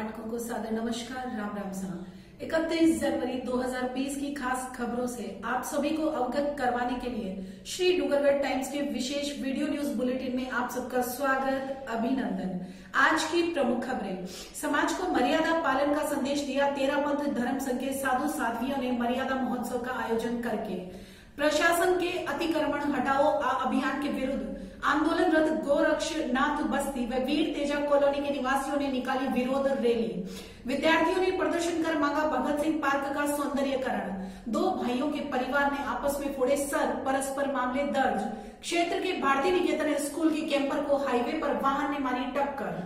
पाठकों को सादर नमस्कार, राम राम सा। 31 जनवरी 2020 की खास खबरों से आप सभी को अवगत करवाने के लिए श्री डूंगरगढ़ टाइम्स के विशेष वीडियो न्यूज बुलेटिन में आप सबका स्वागत, अभिनंदन। आज की प्रमुख खबरें। समाज को मर्यादा पालन का संदेश दिया तेरापंथ धर्म संघ के साधु साध्वियों ने मर्यादा महोत्सव का आयोजन करके। प्रशासन के अतिक्रमण हटाओ अभियान के विरुद्ध आंदोलनरत गोरक्षनाथ बस्ती व वीर तेजा कॉलोनी के निवासियों ने निकाली विरोध रैली। विद्यार्थियों ने प्रदर्शन कर मांगा भगत सिंह पार्क का सौंदर्यीकरण। दो भाइयों के परिवार ने आपस में फोड़े सर, परस्पर मामले दर्ज। क्षेत्र के भारतीय निकेतन स्कूल के कैंपर को हाईवे पर वाहन ने मारी टक्कर।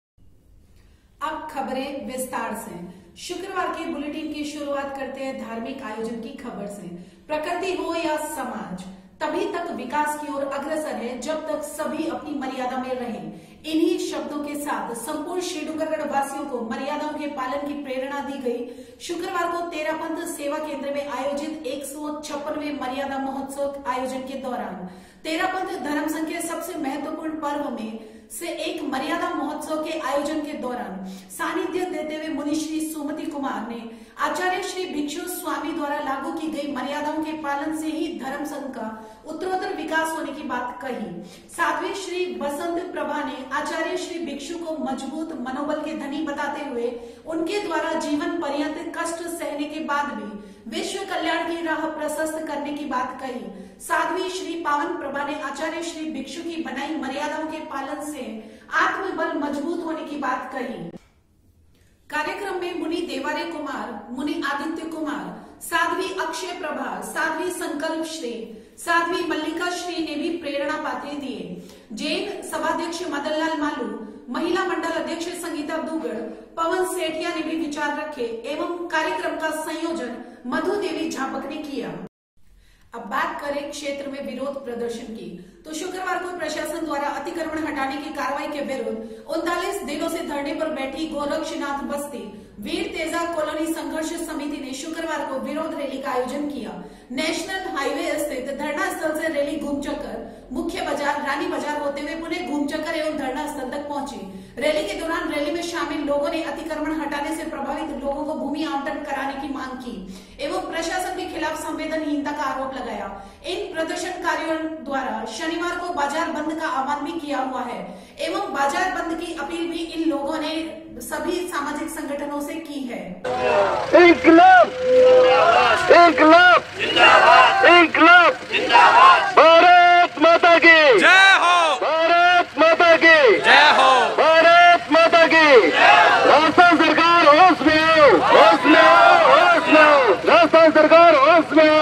अब खबरें विस्तार से। शुक्रवार के बुलेटिन की शुरुआत करते हैं धार्मिक आयोजन की खबर से। प्रकृति हो या समाज, तभी तक विकास की ओर अग्रसर है जब तक सभी अपनी मर्यादा में रहें। इन्हीं शब्दों के साथ संपूर्ण श्री डूंगरगढ़ वासियों को मर्यादाओं के पालन की प्रेरणा दी गई। शुक्रवार को तेरापंथ सेवा केंद्र में आयोजित 156वें मर्यादा महोत्सव आयोजन के दौरान तेरापंथ धर्म संघ के सबसे महत्वपूर्ण पर्व में से एक मर्यादा महोत्सव के आयोजन के दौरान सानिध्य देते हुए मुनि श्री सुमति कुमार ने आचार्य श्री भिक्षु स्वामी द्वारा लागू की गई मर्यादाओं के पालन से ही धर्म संघ का उत्तरोत्तर विकास होने की बात कही। साध्वी श्री बसंत प्रभा ने आचार्य श्री भिक्षु को मजबूत मनोबल के धनी बताते हुए उनके द्वारा जीवन पर्यंत कष्ट सहने के बाद भी विश्व कल्याण की राह प्रशस्त करने की बात कही। साध्वी श्री पावन प्रभा ने आचार्य श्री भिक्षु की बनाई मर्यादाओं के पालन से आत्मबल मजबूत होने की बात कही। कार्यक्रम में मुनि देवारे कुमार, मुनि आदित्य कुमार, साध्वी अक्षय प्रभा, साध्वी संकल्प श्री, साध्वी मल्लिका श्री ने भी प्रेरणा पात्र दिए। जैन सभाध्यक्ष मदनलाल मालू, महिला मंडल अध्यक्ष संगीता दुगड़, पवन सेठिया ने भी विचार रखे एवं कार्यक्रम का संयोजन मधु देवी झापक ने किया। अब बात करें क्षेत्र में विरोध प्रदर्शन की, तो शुक्रवार को प्रशासन द्वारा अतिक्रमण हटाने की कार्रवाई के विरुद्ध 39 दिनों से धरने पर बैठी गोरक्षनाथ बस्ती वीर तेजा कॉलोनी संघर्ष समिति ने शुक्रवार को विरोध रैली का आयोजन किया। नेशनल हाईवे स्थित धरना स्थल से रैली घूम चक्कर मुख्य बाजार रानी बाजार होते हुए पुणे घूम चक्कर एवं धरना स्थल तक पहुंची। रैली के दौरान रैली में शामिल लोगों ने अतिक्रमण हटाने से प्रभावित लोगों को भूमि आवंटन कराने की मांग की एवं प्रशासन के खिलाफ संवेदनहीनता का आरोप लगाया। इन प्रदर्शनकारियों द्वारा शनिवार को बाजार बंद का आह्वान भी किया हुआ है एवं बाजार बंद की अपील भी इन लोगों ने सभी सामाजिक संगठनों से की है। इंकलाब इंकलाब इंकलाब जिंदाबाद, भारत माता की जय हो, भारत माता की जय हो, भारत माता की। राजस्थान सरकार होश में आओ, होश में आओ, होश में आओ, राजस्थान सरकार होश में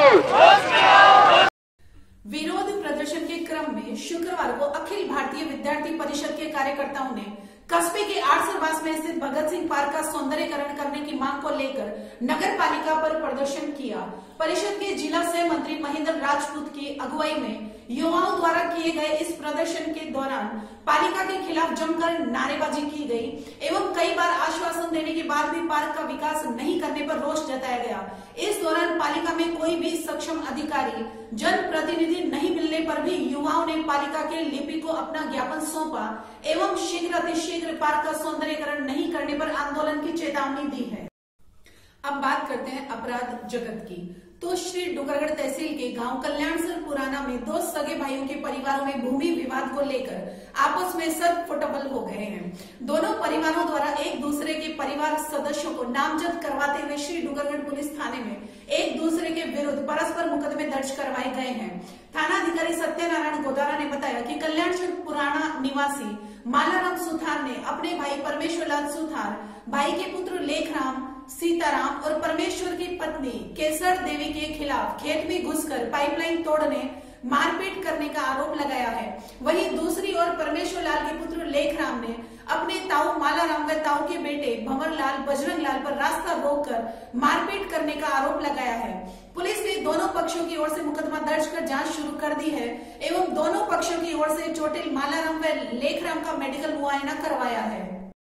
आओ। विरोध प्रदर्शन के क्रम में शुक्रवार को अखिल भारतीय विद्यार्थी परिषद के कार्यकर्ताओं ने कस्बे के आड़सरवास में स्थित भगत सिंह पार्क का सौंदर्यीकरण करने की मांग को लेकर नगर पालिका पर प्रदर्शन किया। परिषद के जिला सह मंत्री महेंद्र राजपूत की अगुवाई में युवाओं द्वारा किए गए इस प्रदर्शन के दौरान पालिका के खिलाफ जमकर नारेबाजी की गई एवं कई बार आश्वासन देने के बाद भी पार्क का विकास नहीं करने पर रोष जताया गया। इस दौरान पालिका में कोई भी सक्षम अधिकारी जनप्रतिनिधि नहीं मिलने पर भी युवाओं ने पालिका के लिपि को अपना ज्ञापन सौंपा एवं शीघ्र अतिशीघ्र पार्क का सौंदर्यीकरण नहीं करने पर आंदोलन की चेतावनी दी है। अब बात करते हैं अपराध जगत की, तो श्री डूंगरगढ़ तहसील के गांव कल्याणसर पुराना में दो सगे भाइयों के परिवारों में भूमि विवाद को लेकर आपस में सरफुटबल हो गए हैं। दोनों परिवारों द्वारा एक दूसरे के परिवार सदस्यों को नामजद करवाते हुए श्री डूंगरगढ़ पुलिस थाने में एक दूसरे के विरुद्ध परस्पर मुकदमे दर्ज करवाए गए हैं। थाना अधिकारी सत्यनारायण गोदारा ने बताया कि कल्याणसर पुराना निवासी मालाराम सुथार ने अपने भाई परमेश्वरलाल सुथार, भाई के पुत्र लेखराम, सीताराम और परमेश्वर की पत्नी केसर देवी के खिलाफ खेत में घुसकर पाइपलाइन तोड़ने, मारपीट करने का आरोप लगाया है। वहीं दूसरी ओर परमेश्वर लाल के पुत्र लेखराम ने अपने ताऊ मालाराम व ताऊ के बेटे भंवरलाल बजरंग लाल पर रास्ता रोककर मारपीट करने का आरोप लगाया है। पुलिस ने दोनों पक्षों की ओर से मुकदमा दर्ज कर जांच शुरू कर दी है एवं दोनों पक्षों की ओर से चोटिल मालाराम व लेखराम का मेडिकल मुआयना करवाया है।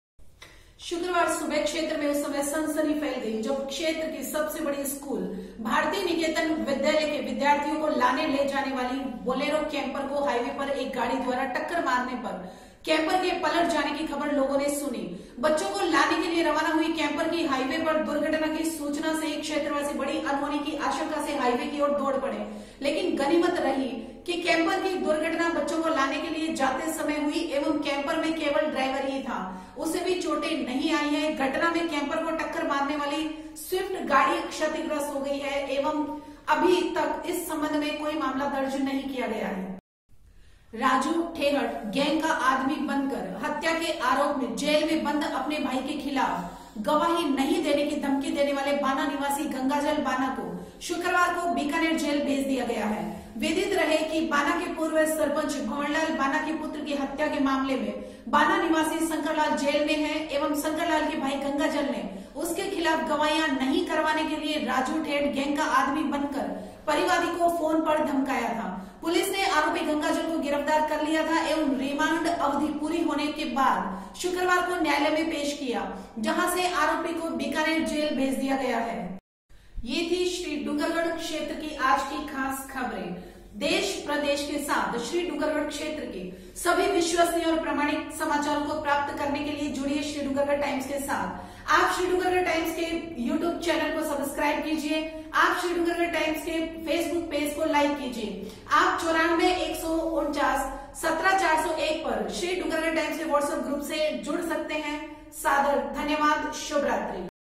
शुक्रवार सुबह क्षेत्र में उस समय सनसनी फैल गई जब क्षेत्र की सबसे बड़ी स्कूल भारतीय निकेतन विद्यालय के विद्यार्थियों को लाने ले जाने वाली बोलेरो कैंपर को हाईवे पर एक गाड़ी द्वारा टक्कर मारने पर कैंपर के पलट जाने की खबर लोगों ने सुनी। बच्चों को लाने के लिए रवाना हुई कैंपर की हाईवे पर दुर्घटना की सूचना से एक क्षेत्रवासी बड़ी अनहोनी की आशंका से हाईवे की ओर दौड़ पड़े, लेकिन गनीमत रही कि कैंपर की दुर्घटना बच्चों को लाने के लिए जाते समय हुई एवं कैंपर में केवल ड्राइवर ही था, उसे भी चोटें नहीं आई है। घटना में कैंपर को टक्कर मारने वाली स्विफ्ट गाड़ी क्षतिग्रस्त हो गई है एवं अभी तक इस संबंध में कोई मामला दर्ज नहीं किया गया है। राजू ठेहट गैंग का आदमी बनकर हत्या के आरोप में जेल में बंद अपने भाई के खिलाफ गवाही नहीं देने की धमकी देने वाले बाना निवासी गंगाजल बाना को शुक्रवार को बीकानेर जेल भेज दिया गया है। विदित रहे कि बाना के पूर्व सरपंच भंवरलाल बाना के पुत्र की हत्या के मामले में बाना निवासी शंकरलाल जेल में है एवं शंकरलाल के भाई गंगाजल ने उसके खिलाफ गवाहियां नहीं करवाने के लिए राजू ठेठ गैंग का आदमी बनकर परिवादी को फोन पर धमकाया था। पुलिस ने आरोपी गंगाजल को गिरफ्तार कर लिया था एवं रिमांड अवधि पूरी होने के बाद शुक्रवार को न्यायालय में पेश किया, जहां से आरोपी को बीकानेर जेल भेज दिया गया है। ये थी श्री डूंगरगढ़ क्षेत्र की आज की खास खबरें। देश प्रदेश के साथ श्री डूंगरगढ़ क्षेत्र के सभी विश्वसनीय और प्रामाणिक समाचारों को प्राप्त करने के लिए जुड़िए श्री डूंगरगढ़ टाइम्स के साथ। आप श्री डूंगरगढ़ टाइम्स के यूट्यूब चैनल को सब्सक्राइब कीजिए। आप श्री डूंगरगढ़ टाइम्स के फेसबुक पेज को लाइक कीजिए। आप 94-149-17-401 पर श्री डूंगरगढ़ टाइम्स के व्हाट्सएप ग्रुप से जुड़ सकते हैं। सादर धन्यवाद। शुभ रात्रि।